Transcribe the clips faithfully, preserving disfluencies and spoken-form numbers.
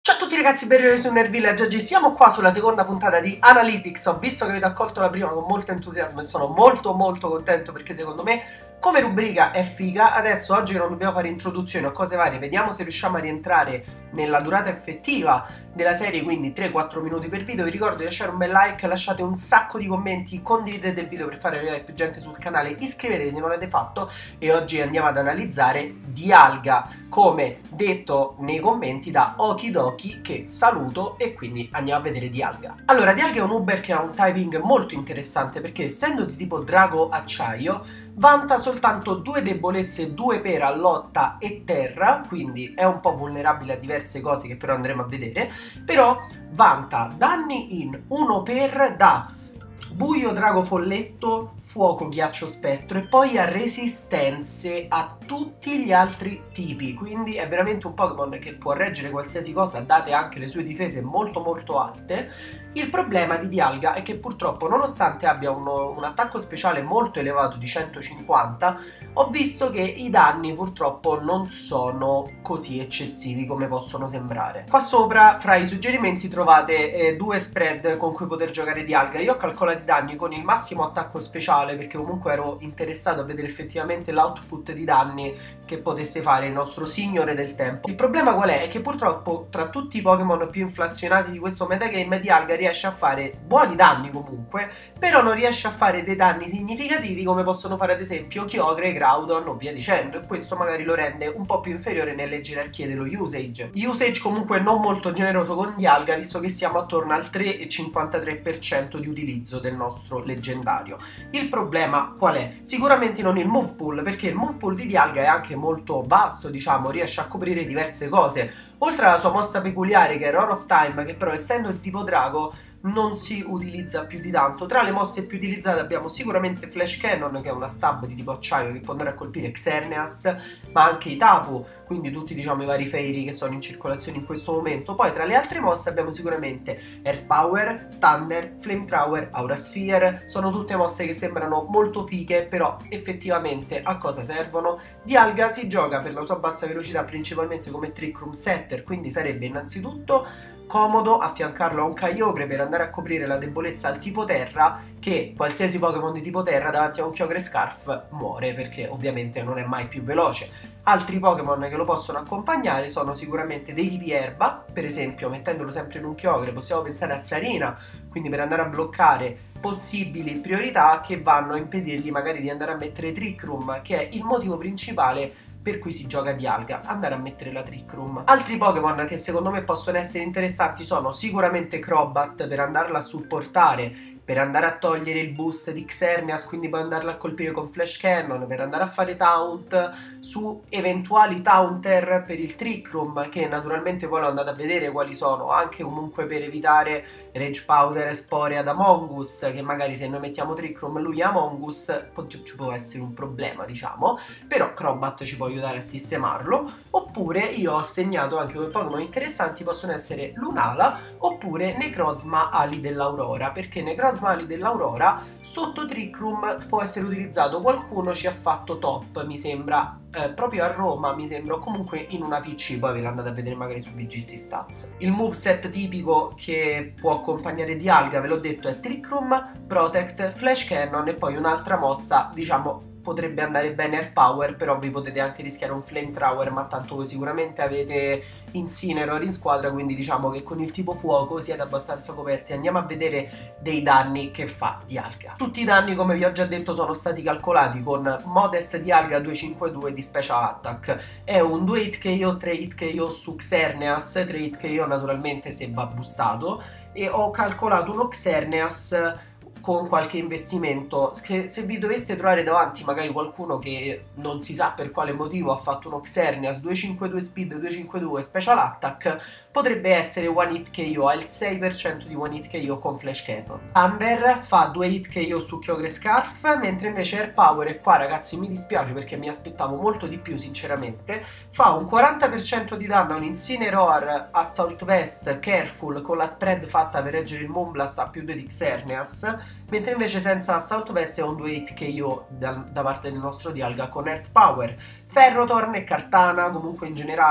Ciao a tutti ragazzi, benvenuti su Nerdvillage. Oggi siamo qua sulla seconda puntata di Analytics. Ho visto che avete accolto la prima con molto entusiasmo e sono molto molto contento perché secondo me come rubrica è figa. Adesso oggi che non dobbiamo fare introduzioni o cose varie, vediamo se riusciamo a rientrare nella durata effettiva della serie, quindi tre quattro minuti per video. Vi ricordo di lasciare un bel like, lasciate un sacco di commenti, condividete il video per fare arrivare più gente sul canale, iscrivetevi se non l'avete fatto e oggi andiamo ad analizzare Dialga, come detto nei commenti da Okidoki, che saluto, e quindi andiamo a vedere Dialga. Allora, Dialga è un Uber che ha un typing molto interessante perché essendo di tipo drago acciaio vanta soltanto due debolezze, due per a lotta e terra, quindi è un po' vulnerabile a diverse cose che però andremo a vedere, però vanta danni in uno per da buio, drago, folletto, fuoco, ghiaccio, spettro e poi ha resistenze a tutti gli altri tipi, quindi è veramente un Pokémon che può reggere qualsiasi cosa, date anche le sue difese molto molto alte. Il problema di Dialga è che purtroppo, nonostante abbia uno, un attacco speciale molto elevato di centocinquanta, ho visto che i danni purtroppo non sono così eccessivi come possono sembrare. Qua sopra fra i suggerimenti trovate eh, due spread con cui poter giocare Dialga. Io ho calcolato i danni con il massimo attacco speciale perché comunque ero interessato a vedere effettivamente l'output di danni che potesse fare il nostro signore del tempo. Il problema qual è? È che purtroppo tra tutti i Pokémon più inflazionati di questo metagame Dialga riesce a fare buoni danni comunque, però non riesce a fare dei danni significativi come possono fare ad esempio Kyogre, Groudon o via dicendo, e questo magari lo rende un po' più inferiore nelle gerarchie dello usage. Usage comunque non molto generoso con Dialga, visto che siamo attorno al tre virgola cinquantatré per cento di utilizzo del nostro leggendario. Il problema qual è? Sicuramente non il move pool, perché il move pool di Dialga è anche molto vasto, diciamo, riesce a coprire diverse cose. Oltre alla sua mossa peculiare che è Roar of Time, che però essendo di tipo drago non si utilizza più di tanto. Tra le mosse più utilizzate abbiamo sicuramente Flash Cannon, che è una stab di tipo acciaio che può andare a colpire Xerneas, ma anche i Tapu, quindi tutti diciamo i vari Fairy che sono in circolazione in questo momento. Poi tra le altre mosse abbiamo sicuramente Earth Power, Thunder, Flamethrower, Aura Sphere. Sono tutte mosse che sembrano molto fighe, però effettivamente a cosa servono? Dialga si gioca per la sua bassa velocità principalmente come Trick Room Setter, quindi sarebbe innanzitutto comodo affiancarlo a un Kyogre per andare a coprire la debolezza al tipo terra, che qualsiasi Pokémon di tipo terra davanti a un Kyogre Scarf muore perché ovviamente non è mai più veloce. Altri Pokémon che lo possono accompagnare sono sicuramente dei tipi erba, per esempio mettendolo sempre in un Kyogre possiamo pensare a Zarina, quindi per andare a bloccare possibili priorità che vanno a impedirgli magari di andare a mettere Trick Room, che è il motivo principale per cui si gioca Dialga, andare a mettere la Trick Room. Altri Pokémon che secondo me possono essere interessanti sono sicuramente Crobat per andarla a supportare, per andare a togliere il boost di Xerneas, quindi puoi andarla a colpire con Flash Cannon, per andare a fare taunt su eventuali taunter per il Trick Room, che naturalmente poi lo andate a vedere quali sono, anche comunque per evitare Rage Powder e Spore ad Amongus, che magari se noi mettiamo Trick Room lui è Amongus ci può essere un problema, diciamo, però Crobat ci può aiutare a sistemarlo. Oppure io ho assegnato anche come Pokémon interessanti possono essere Lunala oppure Necrozma Ali dell'Aurora, perché Necrozma Ali dell'Aurora sotto Trick Room può essere utilizzato. Qualcuno ci ha fatto top, mi sembra, eh, proprio a Roma, mi sembra, o comunque in una P C, poi ve l'andate a vedere magari su V G C Stats. Il moveset tipico che può accompagnare Dialga, ve l'ho detto, è Trick Room, Protect, Flash Cannon e poi un'altra mossa, diciamo, potrebbe andare bene Air Power, però vi potete anche rischiare un Flamethrower, ma tanto voi sicuramente avete Incineroar in squadra, quindi diciamo che con il tipo fuoco siete abbastanza coperti. Andiamo a vedere dei danni che fa Dialga. Tutti i danni, come vi ho già detto, sono stati calcolati con Modest Dialga duecentocinquantadue di Special Attack. È un due hit K O, tre hit K O su Xerneas, tre hit K O naturalmente se va boostato, e ho calcolato uno Xerneas con qualche investimento. Se, se vi doveste trovare davanti magari qualcuno che non si sa per quale motivo ha fatto uno Xerneas duecentocinquantadue speed, duecentocinquantadue special attack, potrebbe essere one hit K O, ha il sei per cento di one hit K O con Flash Cannon. Thunder fa due hit K O su Kyogre Scarf, mentre invece Air Power, e qua ragazzi mi dispiace perché mi aspettavo molto di più sinceramente, fa un quaranta per cento di danno a un Incineroar, Assault Vest, Careful con la spread fatta per reggere il Moonblast a più due di Xerneas, mentre invece senza Assault Vest è un due hit K O da, da parte del nostro Dialga con Earth Power. Ferrothorn e Kartana comunque in generale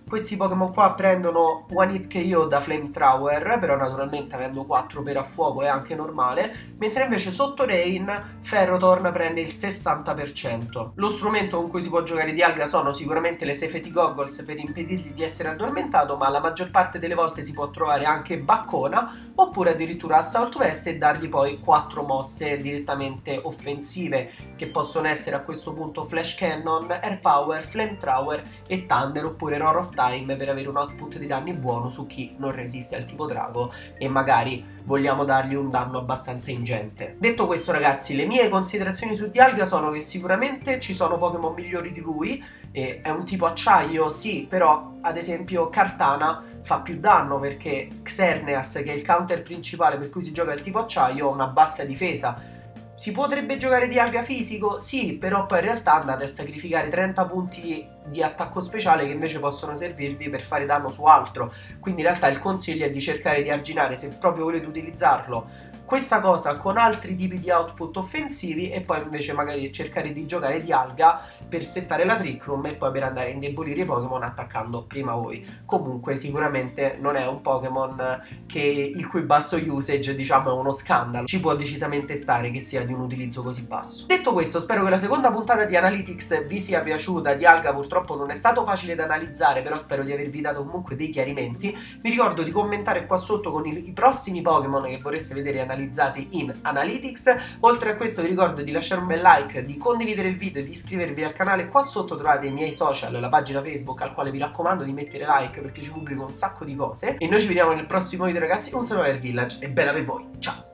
questi Pokémon qua prendono One Hit K O da Flamethrower, però naturalmente avendo quattro per a fuoco è anche normale, mentre invece sotto Rain Ferrothorn prende il sessanta per cento. Lo strumento con cui si può giocare Dialga sono sicuramente le Safety Goggles per impedirgli di essere addormentato, ma la maggior parte delle volte si può trovare anche Baccona oppure addirittura Assault Vest e dargli poi quattro mosse direttamente offensive, che possono essere a questo punto Flash Cannon, Air Power, Flamethrower e Thunder, oppure Roar of Time per avere un output di danni buono su chi non resiste al tipo drago e magari vogliamo dargli un danno abbastanza ingente. Detto questo ragazzi, le mie considerazioni su Dialga sono che sicuramente ci sono Pokémon migliori di lui, e è un tipo acciaio sì, però ad esempio Kartana fa più danno perché Xerneas, che è il counter principale per cui si gioca il tipo acciaio, ha una bassa difesa. Si potrebbe giocare Dialga fisico? Sì, però poi in realtà andate a sacrificare trenta punti di attacco speciale che invece possono servirvi per fare danno su altro. Quindi in realtà il consiglio è di cercare di arginare, se proprio volete utilizzarlo, questa cosa con altri tipi di output offensivi, e poi invece magari cercare di giocare Dialga per settare la Trick Room e poi per andare a indebolire i Pokémon attaccando prima voi. Comunque sicuramente non è un Pokémon che il cui basso usage diciamo è uno scandalo, ci può decisamente stare che sia di un utilizzo così basso. Detto questo, spero che la seconda puntata di Analytics vi sia piaciuta. Dialga purtroppo non è stato facile da analizzare, però spero di avervi dato comunque dei chiarimenti. Vi ricordo di commentare qua sotto con i, i prossimi Pokémon che vorreste vedere analizzati in Analytics. Oltre a questo vi ricordo di lasciare un bel like, di condividere il video e di iscrivervi al canale. Qua sotto trovate i miei social, la pagina Facebook al quale vi raccomando di mettere like perché ci pubblico un sacco di cose, e noi ci vediamo nel prossimo video ragazzi. Un saluto dal Village e bella per voi, ciao!